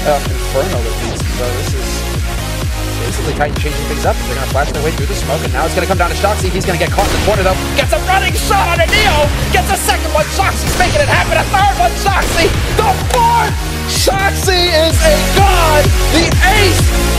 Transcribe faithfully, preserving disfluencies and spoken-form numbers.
um, Inferno at least. So this is basically Titan changing things up. They're going to flash their way through the smoke, and now it's going to come down to Shoxi. He's going to get caught in the corner, though. Gets a running shot on a Neo! Gets a second one! Shoxi's making it happen! A third one! Shoxi! The fourth! Shoxi is a god! The ace